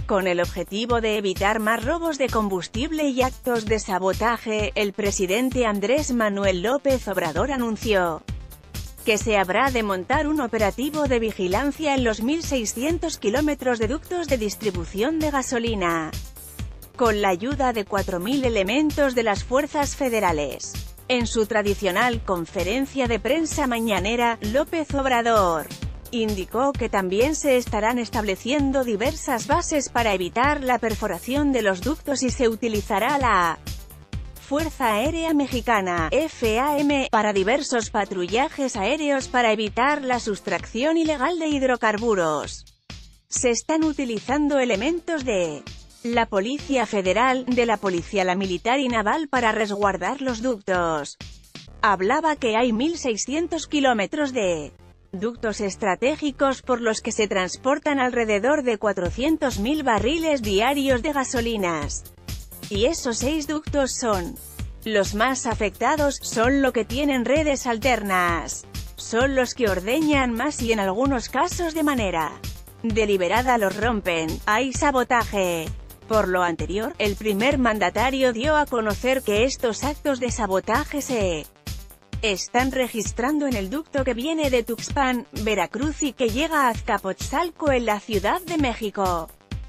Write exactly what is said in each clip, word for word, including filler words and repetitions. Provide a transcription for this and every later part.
Con el objetivo de evitar más robos de combustible y actos de sabotaje, el presidente Andrés Manuel López Obrador anunció que se habrá de montar un operativo de vigilancia en los mil seiscientos kilómetros de ductos de distribución de gasolina, con la ayuda de cuatro mil elementos de las fuerzas federales. En su tradicional conferencia de prensa mañanera, López Obrador indicó que también se estarán estableciendo diversas bases para evitar la perforación de los ductos y se utilizará la Fuerza Aérea Mexicana, F A M, para diversos patrullajes aéreos para evitar la sustracción ilegal de hidrocarburos. Se están utilizando elementos de la Policía Federal, de la Policía la Militar y Naval para resguardar los ductos. Hablaba que hay mil seiscientos kilómetros de ductos estratégicos por los que se transportan alrededor de cuatrocientos mil barriles diarios de gasolinas. Y esos seis ductos son los más afectados, son los que tienen redes alternas. Son los que ordeñan más y en algunos casos de manera deliberada los rompen. Hay sabotaje. Por lo anterior, el primer mandatario dio a conocer que estos actos de sabotaje se están registrando en el ducto que viene de Tuxpan, Veracruz y que llega a Azcapotzalco en la Ciudad de México.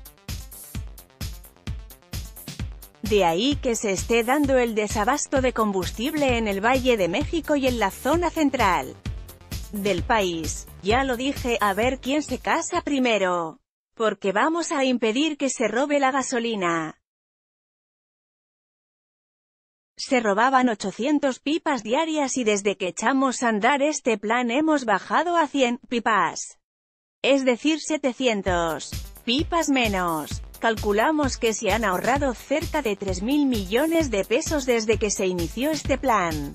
De ahí que se esté dando el desabasto de combustible en el Valle de México y en la zona central del país. Ya lo dije, a ver quién se casa primero. Porque vamos a impedir que se robe la gasolina. Se robaban ochocientas pipas diarias y desde que echamos a andar este plan hemos bajado a cien pipas. Es decir, setecientas pipas menos. Calculamos que se han ahorrado cerca de tres mil millones de pesos desde que se inició este plan.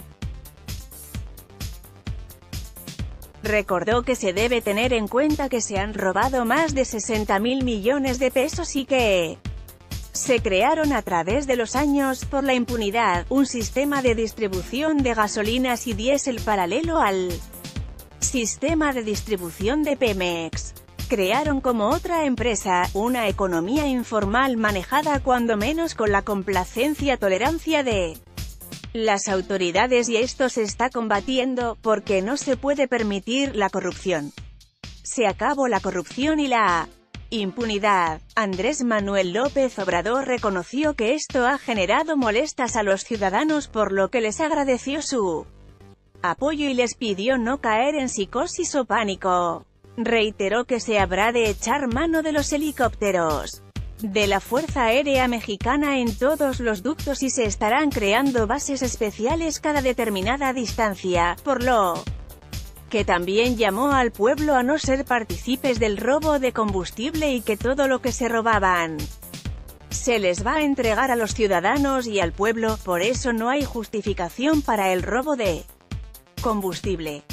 Recordó que se debe tener en cuenta que se han robado más de sesenta mil millones de pesos y que se crearon a través de los años, por la impunidad, un sistema de distribución de gasolinas y diésel paralelo al sistema de distribución de Pemex. Crearon como otra empresa, una economía informal manejada cuando menos con la complacencia tolerancia de las autoridades y esto se está combatiendo, porque no se puede permitir la corrupción. Se acabó la corrupción y la impunidad. Andrés Manuel López Obrador reconoció que esto ha generado molestias a los ciudadanos por lo que les agradeció su apoyo y les pidió no caer en psicosis o pánico. Reiteró que se habrá de echar mano de los helicópteros de la Fuerza Aérea Mexicana en todos los ductos y se estarán creando bases especiales cada determinada distancia, por lo que también llamó al pueblo a no ser partícipes del robo de combustible y que todo lo que se robaban se les va a entregar a los ciudadanos y al pueblo, por eso no hay justificación para el robo de combustible.